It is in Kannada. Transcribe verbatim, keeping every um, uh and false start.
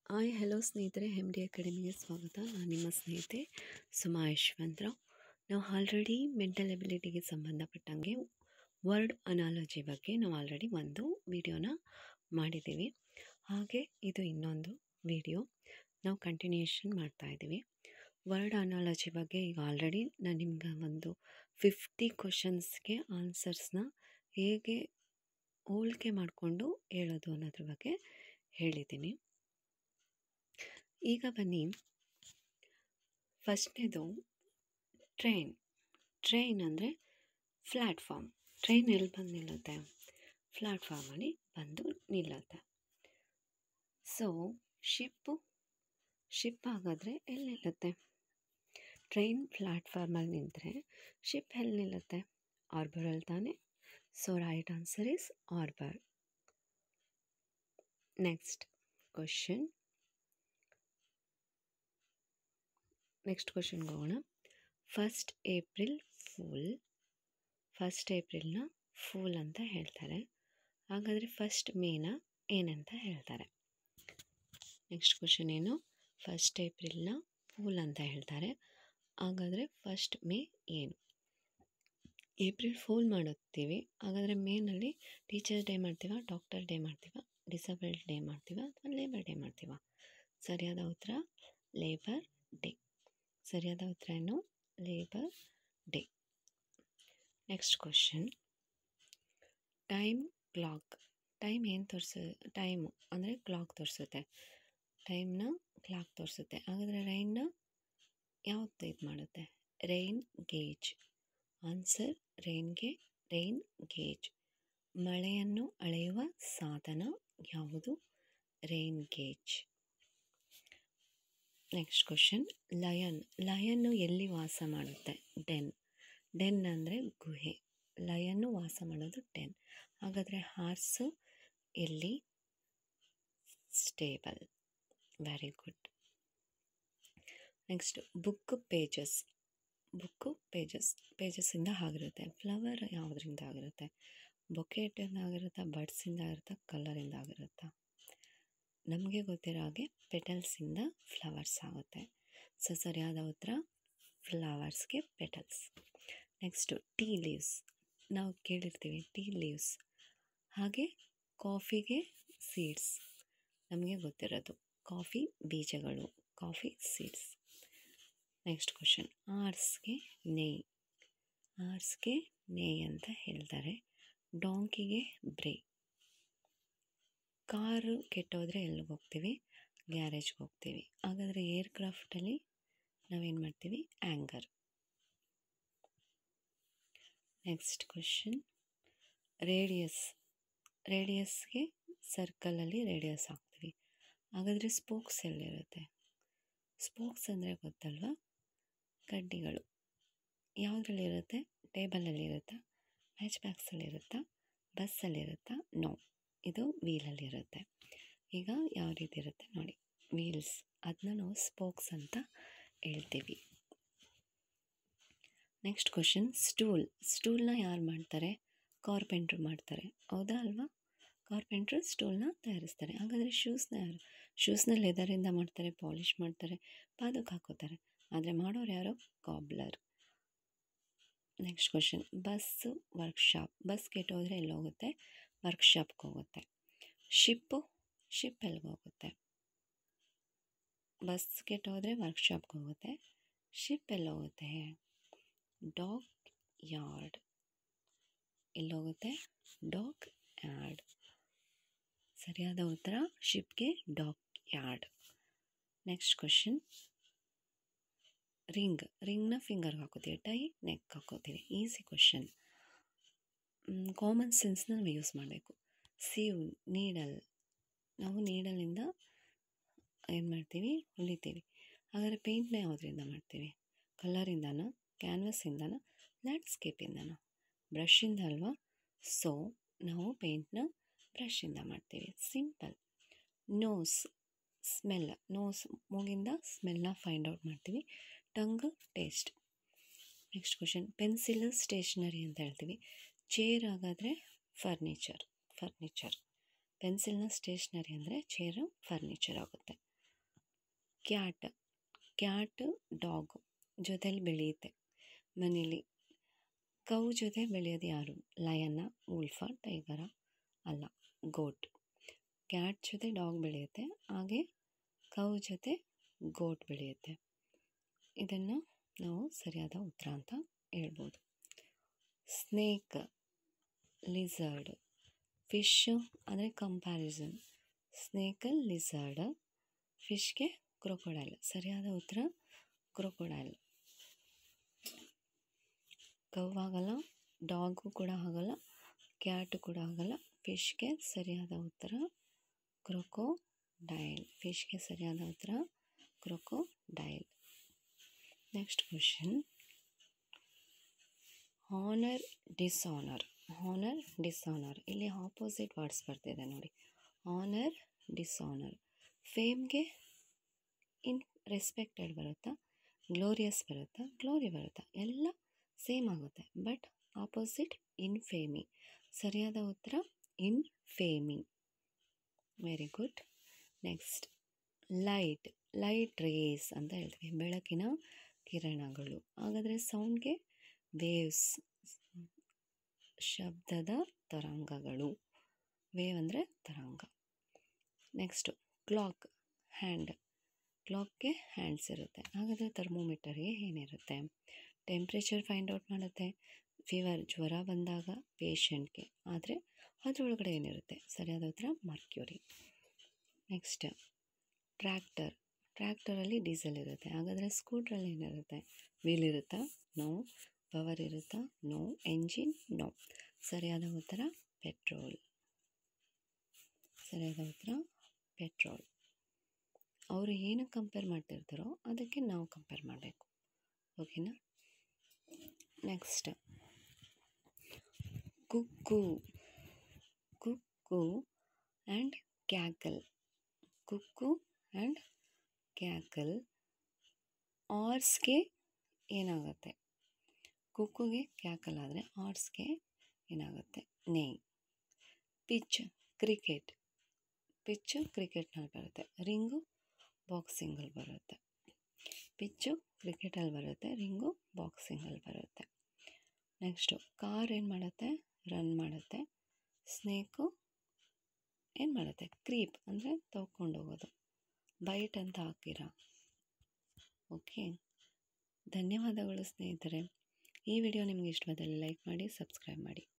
ಹಾಯ್ ಹಲೋ ಸ್ನೇಹಿತರೆ, ಎಮ್ ಡಿ ಅಕಾಡೆಮಿಗೆ ಸ್ವಾಗತ. ನಾನು ನಿಮ್ಮ ಸ್ನೇಹಿತೆ ಸುಮಾ ಯಶವಂತರಾವ್. ನಾವು ಆಲ್ರೆಡಿ ಮೆಂಟಲ್ ಎಬಿಲಿಟಿಗೆ ಸಂಬಂಧಪಟ್ಟಂಗೆ ವರ್ಡ್ ಅನಾಲಜಿ ಬಗ್ಗೆ ನಾವು ಆಲ್ರೆಡಿ ಒಂದು ವಿಡಿಯೋನ ಮಾಡಿದ್ದೀವಿ. ಹಾಗೆ ಇದು ಇನ್ನೊಂದು ವಿಡಿಯೋ ನಾವು ಕಂಟಿನ್ಯೂಷನ್ ಮಾಡ್ತಾಯಿದ್ದೀವಿ. ವರ್ಡ್ ಅನಾಲಜಿ ಬಗ್ಗೆ ಈಗ ಆಲ್ರೆಡಿ ನಾನು ನಿಮ್ಗೆ ಒಂದು ಫಿಫ್ಟಿ ಕ್ವಶನ್ಸ್ಗೆ ಆನ್ಸರ್ಸ್ನ ಹೇಗೆ ಹೋಲಿಕೆ ಮಾಡಿಕೊಂಡು ಹೇಳೋದು ಅನ್ನೋದ್ರ ಬಗ್ಗೆ ಹೇಳಿದ್ದೀನಿ. ಈಗ ಬನ್ನಿ, ಫಸ್ಟ್ನೇದು ಟ್ರೈನ್. ಟ್ರೈನ್ ಅಂದರೆ ಪ್ಲ್ಯಾಟ್ಫಾರ್ಮ್. ಟ್ರೈನ್ ಎಲ್ಲಿ ಬಂದು ನಿಲ್ಲುತ್ತೆ? ಪ್ಲ್ಯಾಟ್ಫಾರ್ಮಲ್ಲಿ ಬಂದು ನಿಲ್ಲುತ್ತೆ. ಸೊ ಶಿಪ್ಪು ಶಿಪ್ ಹಾಗಾದರೆ ಎಲ್ಲಿ ನಿಲ್ಲುತ್ತೆ? ಟ್ರೈನ್ ಪ್ಲ್ಯಾಟ್ಫಾರ್ಮಲ್ಲಿ ನಿಂತರೆ ಶಿಪ್ ಎಲ್ಲಿ ನಿಲ್ಲುತ್ತೆ? ಹಾರ್ಬರಲ್ಲಿ ತಾನೆ. So right answer is harbour. Next question next ಕ್ವಶನ್ಗೆ ಹೋಗೋಣ. First April fool. ಫಸ್ಟ್ ಏಪ್ರಿಲ್ನ ಫೂಲ್ ಅಂತ ಹೇಳ್ತಾರೆ. ಹಾಗಾದರೆ ಫಸ್ಟ್ ಮೇನ ಏನಂತ ಹೇಳ್ತಾರೆ? ನೆಕ್ಸ್ಟ್ ಕ್ವಶನ್ ಏನು? ಫಸ್ಟ್ ಏಪ್ರಿಲ್ನ ಫೂಲ್ ಅಂತ ಹೇಳ್ತಾರೆ. ಹಾಗಾದರೆ ಫಸ್ಟ್ ಮೇ ಏನು? ಏಪ್ರಿಲ್ ಫೂಲ್ ಮಾಡುತ್ತೀವಿ, ಹಾಗಾದರೆ ಮೇನಲ್ಲಿ ಟೀಚರ್ಸ್ ಡೇ ಮಾಡ್ತೀವ, ಡಾಕ್ಟರ್ ಡೇ ಮಾಡ್ತೀವ, ಡಿಸಬಲ್ಡ್ ಡೇ ಮಾಡ್ತೀವ, ಅಥವಾ ಲೇಬರ್ ಡೇ ಮಾಡ್ತೀವ? ಸರಿಯಾದ ಉತ್ತರ ಲೇಬರ್ ಡೇ. ಸರಿಯಾದ ಉತ್ತರ ಏನು? Labour day. Next question, time clock. Time ಏನು ತೋರಿಸ ಟೈಮು ಅಂದರೆ ಕ್ಲಾಕ್ ತೋರಿಸುತ್ತೆ. ಟೈಮ್ನ ಕ್ಲಾಕ್ ತೋರಿಸುತ್ತೆ. ಹಾಗಾದರೆ ರೈನ್ನ ಯಾವುದು ಇದು ಮಾಡುತ್ತೆ? Rain gauge. ಆನ್ಸರ್ ರೈನ್ಗೆ ರೈನ್ ಗೇಜ್. ಮಳೆಯನ್ನು ಅಳೆಯುವ ಸಾಧನ ಯಾವುದು? Rain gauge. Next question, lion. ಲಯನ್ನು ಎಲ್ಲಿ ವಾಸ ಮಾಡುತ್ತೆ? ಡೆನ್. ಡೆನ್ ಅಂದರೆ ಗುಹೆ. ಲಯನ್ನು ವಾಸ ಮಾಡೋದು ಡೆನ್. ಹಾಗಾದರೆ ಹಾರ್ಸು ಎಲ್ಲಿ? Stable. Very good. Next book pages. Book pages ಪೇಜಸ್ಸಿಂದ ಆಗಿರುತ್ತೆ. ಫ್ಲವರ್ ಯಾವುದರಿಂದ ಆಗಿರುತ್ತೆ? ಬೊಕೆಟಿಂದ ಆಗಿರುತ್ತಾ, ಬಡ್ಸಿಂದ ಆಗಿರುತ್ತಾ, ಕಲರಿಂದ ಆಗಿರುತ್ತಾ? ನಮಗೆ ಗೊತ್ತಿರೋ ಹಾಗೆ ಪೆಟಲ್ಸಿಂದ ಫ್ಲವರ್ಸ್ ಆಗುತ್ತೆ. ಸೊ ಸರಿಯಾದ ಉತ್ತರ ಫ್ಲವರ್ಸ್ಗೆ ಪೆಟಲ್ಸ್. Next tea leaves. ನಾವು ಕೇಳಿರ್ತೀವಿ ಟೀ ಲೀವ್ಸ್. ಹಾಗೆ ಕಾಫಿಗೆ ಸೀಡ್ಸ್. ನಮಗೆ ಗೊತ್ತಿರೋದು ಕಾಫಿ ಬೀಜಗಳು, ಕಾಫಿ ಸೀಡ್ಸ್. ನೆಕ್ಸ್ಟ್ ಕ್ವಶನ್, ಆರ್ಸ್ಗೆ ನೇಯ್. ಆರ್ಸ್ಗೆ ನೇಯ್ ಅಂತ ಹೇಳ್ತಾರೆ. ಡಾಂಕಿಗೆ ಬ್ರೇ. ಕಾರು ಕೆಟ್ಟೋದ್ರೆ ಎಲ್ಲಿಗೆ ಹೋಗ್ತೀವಿ? ಗ್ಯಾರೇಜ್ಗೆ ಹೋಗ್ತೀವಿ. ಹಾಗಾದರೆ ಏರ್ಕ್ರಾಫ್ಟಲ್ಲಿ ನಾವೇನು ಮಾಡ್ತೀವಿ? ಆ್ಯಂಗರ್. Next question, radius. ರೇಡಿಯಸ್ಗೆ ಸರ್ಕಲಲ್ಲಿ ರೇಡಿಯಸ್ ಹಾಕ್ತೀವಿ. ಹಾಗಾದರೆ ಸ್ಪೋಕ್ಸ್ ಎಲ್ಲಿರುತ್ತೆ? ಸ್ಪೋಕ್ಸ್ ಅಂದರೆ ಗೊತ್ತಲ್ವಾ? ಕಡ್ಡಿಗಳು. ಯಾವುದ್ರಲ್ಲಿರುತ್ತೆ? ಟೇಬಲಲ್ಲಿರುತ್ತಾ, ಮ್ಯಾಚ್ ಬ್ಯಾಗ್ಸಲ್ಲಿರುತ್ತಾ, ಬಸ್ಸಲ್ಲಿರುತ್ತಾ? ನೋ, ಇದು ವೀಲಲ್ಲಿರುತ್ತೆ. ಈಗ ಯಾವ ರೀತಿ ಇರುತ್ತೆ ನೋಡಿ, ವೀಲ್ಸ್. ಅದನ್ನ ನಾವು ಸ್ಪೋಕ್ಸ್ ಅಂತ ಹೇಳ್ತೀವಿ. Next question, stool. ಸ್ಟೂಲ್ನ ಯಾರು ಮಾಡ್ತಾರೆ? ಕಾರ್ಪೆಂಟ್ರು ಮಾಡ್ತಾರೆ. ಹೌದಾ ಅಲ್ವಾ? ಕಾರ್ಪೆಂಟ್ರು ಸ್ಟೂಲ್ನ ತಯಾರಿಸ್ತಾರೆ. ಹಾಗಾದರೆ ಶೂಸ್ನ ಯಾರು? ಶೂಸ್ನ ಲೆದರಿಂದ ಮಾಡ್ತಾರೆ, ಪಾಲಿಷ್ ಮಾಡ್ತಾರೆ, ಪಾದಕ್ಕೆ ಹಾಕೋತಾರೆ. ಆದರೆ ಮಾಡೋರು ಯಾರು? Cobbler. Next question, bus workshop. Bus ಕೆಟ್ಟೋದ್ರೆ ಎಲ್ಲಿ ಹೋಗುತ್ತೆ? ವರ್ಕ್ಶಾಪ್ಗೆ ಹೋಗುತ್ತೆ. ಶಿಪ್ಪು ಶಿಪ್ ಎಲ್ಲಿಗೆ ಹೋಗುತ್ತೆ? ಬಸ್ ಕೆಟ್ಟೋದ್ರೆ ವರ್ಕ್ಶಾಪ್ಗೆ ಹೋಗುತ್ತೆ. ಶಿಪ್ ಎಲ್ಲಿ ಹೋಗುತ್ತೆ? Dockyard. ಎಲ್ಲೋಗುತ್ತೆ? Dockyard. ಸರಿಯಾದ ಉತ್ತರ ಶಿಪ್ಗೆ dockyard. Next question, ring. ರಿಂಗ್ನ ಫಿಂಗರ್ಗೆ ಹಾಕೋತೀವಿ, ಟೈ ನೆಕ್ ಹಾಕೋತೀವಿ. Easy question. ಕಾಮನ್ ಸೆನ್ಸ್ನ ನಾವು ಯೂಸ್ ಮಾಡಬೇಕು. Sieve, needle. ನಾವು ನೀಡಲಿಂದ ಏನು ಮಾಡ್ತೀವಿ? ಹೊಲಿತೀವಿ. ಹಾಗಾದರೆ ಪೇಂಟ್ನ ಯಾವುದರಿಂದ ಮಾಡ್ತೀವಿ? ಕಲರಿಂದನೋ, ಕ್ಯಾನ್ವಸ್ಸಿಂದನೋ, ಲ್ಯಾಂಡ್ಸ್ಕೇಪಿಂದನೋ? ಬ್ರಷಿಂದ ಅಲ್ವಾ? ಸೊ ನಾವು ಪೇಂಟ್ನ ಬ್ರಷಿಂದ ಮಾಡ್ತೀವಿ. ಸಿಂಪಲ್. Nose, smell. ನೋಸ್, ಮೂಗಿಂದ ಸ್ಮೆಲ್ನ ಫೈಂಡ್ ಔಟ್ ಮಾಡ್ತೀವಿ. Tongue, taste. Next question, pencil stationery ಅಂತ ಹೇಳ್ತೀವಿ. ಚೇರ್ ಹಾಗಾದರೆ ಫರ್ನಿಚರ್. ಫರ್ನಿಚರ್. ಪೆನ್ಸಿಲ್ನ ಸ್ಟೇಷ್ನರಿ ಅಂದರೆ ಚೇರು ಫರ್ನಿಚರ್ ಆಗುತ್ತೆ. ಕ್ಯಾಟ್ ಕ್ಯಾಟ್ ಡಾಗ್ ಜೊತೆಲಿ ಬೆಳೆಯುತ್ತೆ ಮನೇಲಿ. ಕೌ ಜೊತೆ ಬೆಳೆಯೋದು ಯಾರು? ಲಯನ್ನ, ಉಲ್ಫ, ಟೈಗರ? ಅಲ್ಲ, ಗೋಟ್. ಕ್ಯಾಟ್ ಜೊತೆ ಡಾಗ್ ಬೆಳೆಯುತ್ತೆ, ಹಾಗೆ ಕೌ ಜೊತೆ ಗೋಟ್ ಬೆಳೆಯುತ್ತೆ. ಇದನ್ನು ನಾವು ಸರಿಯಾದ ಉತ್ತರ ಅಂತ ಹೇಳ್ಬೋದು. ಸ್ನೇಕ್, ಲಿಝರ್ಡ್, ಫಿಶ್ ಅಂದರೆ ಕಂಪ್ಯಾರಿಸನ್. ಸ್ನೇಕಲ್ ಲಿಝರ್ಡ್, ಫಿಶ್ಗೆ ಕ್ರೊಕೊಡೈಲ್. ಸರಿಯಾದ ಉತ್ತರ ಕ್ರೊಕೊಡೈಲ್. ಕೌ ಆಗಲ್ಲ, ಡಾಗು ಕೂಡ ಆಗಲ್ಲ, ಕ್ಯಾಟು ಕೂಡ ಆಗಲ್ಲ. ಫಿಶ್ಗೆ ಸರಿಯಾದ ಉತ್ತರ ಕ್ರೊಕೊಡೈಲ್. ಫಿಶ್ಗೆ ಸರಿಯಾದ ಉತ್ತರ crocodile. Next question, honour, dishonour. Honour, dishonour, ಇಲ್ಲಿ ಆಪೋಸಿಟ್ ವರ್ಡ್ಸ್ ಬರ್ತಿದೆ ನೋಡಿ. Honour, dishonour. ಫೇಮ್ಗೆ ಇನ್ ರೆಸ್ಪೆಕ್ಟೆಡ್ ಬರುತ್ತಾ, ಗ್ಲೋರಿಯಸ್ ಬರುತ್ತಾ, ಗ್ಲೋರಿ ಬರುತ್ತಾ? ಎಲ್ಲ ಸೇಮ್ ಆಗುತ್ತೆ, ಬಟ್ ಆಪೋಸಿಟ್ ಇನ್ಫೇಮಿ. ಸರಿಯಾದ ಉತ್ತರ infamy. Very good. Next, light. Light rays ಅಂತ ಹೇಳ್ತೀವಿ, ಬೆಳಕಿನ ಕಿರಣಗಳು. ಹಾಗಾದರೆ ಸೌಂಡ್ಗೆ ವೇವ್ಸ್, ಶಬ್ದದ ತರಂಗಗಳು. ವೇವ್ ಅಂದರೆ ತರಂಗ. Next, clock, hand. ಕ್ಲಾಕ್ಗೆ ಹ್ಯಾಂಡ್ಸ್ ಇರುತ್ತೆ. ಹಾಗಾದರೆ ಥರ್ಮೋಮೀಟರ್ಗೆ ಏನಿರುತ್ತೆ? ಟೆಂಪ್ರೇಚರ್ ಫೈಂಡ್ ಔಟ್ ಮಾಡುತ್ತೆ. ಫೀವರ್, ಜ್ವರ ಬಂದಾಗ ಪೇಷಂಟ್ಗೆ. ಆದರೆ ಅದರೊಳಗಡೆ ಏನಿರುತ್ತೆ? ಸರಿಯಾದ ಉತ್ತರ ಮರ್ಕ್ಯೂರಿ. Next, tractor. ಟ್ರ್ಯಾಕ್ಟರಲ್ಲಿ ಡೀಸೆಲ್ ಇರುತ್ತೆ. ಹಾಗಾದರೆ ಸ್ಕೂಟ್ರಲ್ಲಿ ಏನಿರುತ್ತೆ? ವೀಲ್ ಇರುತ್ತಾ? ನೋ. ಪವರ್ ಇರುತ್ತಾ? ನೋ. ಎಂಜಿನ್? ನೋ. ಸರಿಯಾದ ಉತ್ತರ ಪೆಟ್ರೋಲ್. ಸರಿಯಾದ ಉತ್ತರ ಪೆಟ್ರೋಲ್. ಅವರು ಏನಕ್ಕೆ ಕಂಪೇರ್ ಮಾಡ್ತಿರ್ತಾರೋ ಅದಕ್ಕೆ ನಾವು ಕಂಪೇರ್ ಮಾಡಬೇಕು. ಓಕೆನಾ? Next, cuckoo. Cuckoo and cackle. Cuckoo and cackle. ಆರ್ಸ್ಗೆ ಏನಾಗುತ್ತೆ? ಕುಕ್ಕುಗೆ ಕ್ಯಾಕಲ್ ಆದರೆ ಆರ್ಸ್ಗೆ ಏನಾಗುತ್ತೆ? ನೇಯ್. Pitch, cricket. ಪಿಚ್ಚು ಕ್ರಿಕೆಟ್ನಲ್ಲಿ ಬರುತ್ತೆ, ರಿಂಗು ಬಾಕ್ಸಿಂಗಲ್ಲಿ ಬರುತ್ತೆ. ಪಿಚ್ಚು ಕ್ರಿಕೆಟಲ್ಲಿ ಬರುತ್ತೆ, ರಿಂಗು ಬಾಕ್ಸಿಂಗಲ್ಲಿ ಬರುತ್ತೆ. ನೆಕ್ಸ್ಟು, ಕಾರ್ ಏನು ಮಾಡುತ್ತೆ? ರನ್ ಮಾಡುತ್ತೆ. ಸ್ನೇಕು ಏನು ಮಾಡುತ್ತೆ? ಕ್ರೀಪ್ ಅಂದರೆ ತಗೊಂಡು ಹೋಗೋದು. ಬೈಟ್ ಅಂತ ಹಾಕಿರಾ? ಓಕೆ. ಧನ್ಯವಾದಗಳು ಸ್ನೇಹಿತರೆ. ಈ ವಿಡಿಯೋ ನಿಮಗೆ ಇಷ್ಟವಾದಲ್ಲಿ ಲೈಕ್ ಮಾಡಿ, ಸಬ್ಸ್ಕ್ರೈಬ್ ಮಾಡಿ.